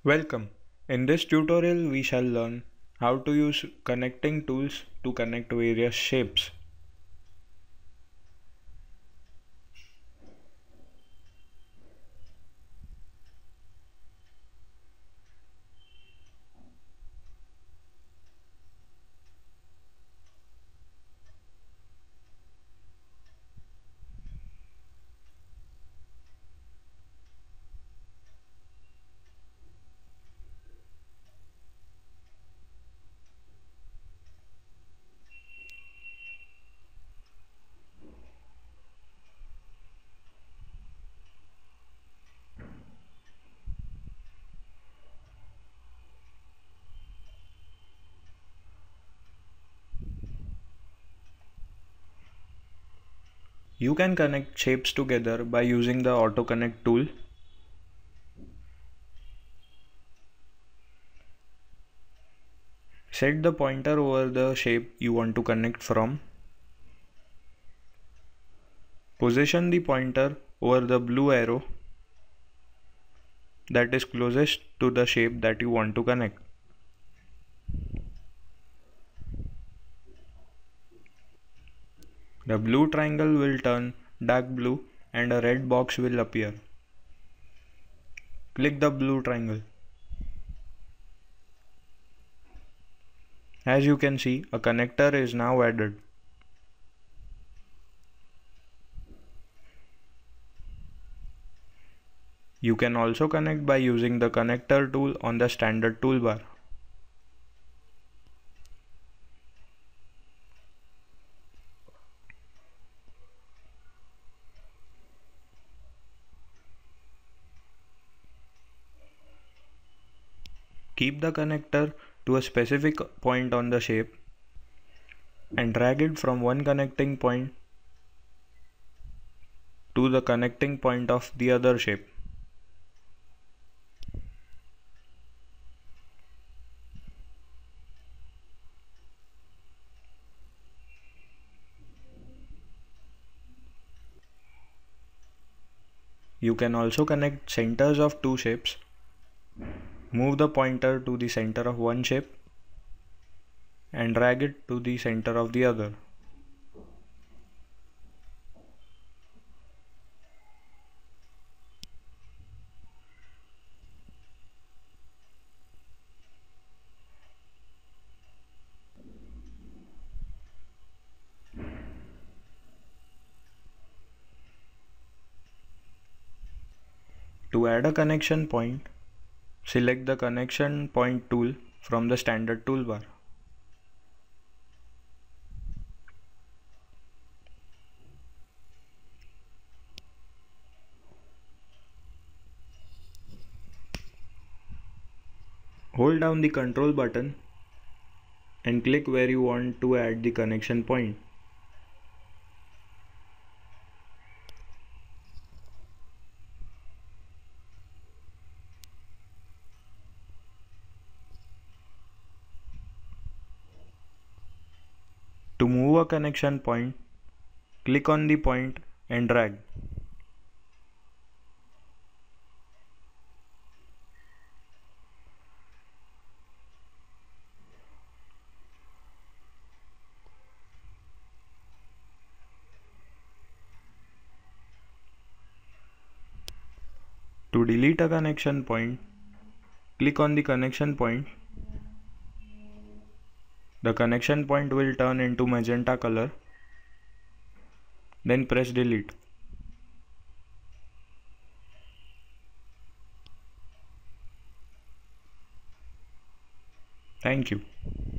Welcome. In this tutorial we shall learn how to use connecting tools to connect various shapes. You can connect shapes together by using the Auto Connect tool. Set the pointer over the shape you want to connect from. Position the pointer over the blue arrow that is closest to the shape that you want to connect. The blue triangle will turn dark blue and a red box will appear. Click the blue triangle. As you can see, a connector is now added. You can also connect by using the connector tool on the standard toolbar. Keep the connector to a specific point on the shape and drag it from one connecting point to the connecting point of the other shape. You can also connect centers of two shapes. Move the pointer to the center of one shape and drag it to the center of the other. To add a connection point, select the connection point tool from the standard toolbar. Hold down the control button and click where you want to add the connection point. To move a connection point, click on the point and drag. To delete a connection point, click on the connection point. The connection point will turn into magenta color. Then press delete. Thank you.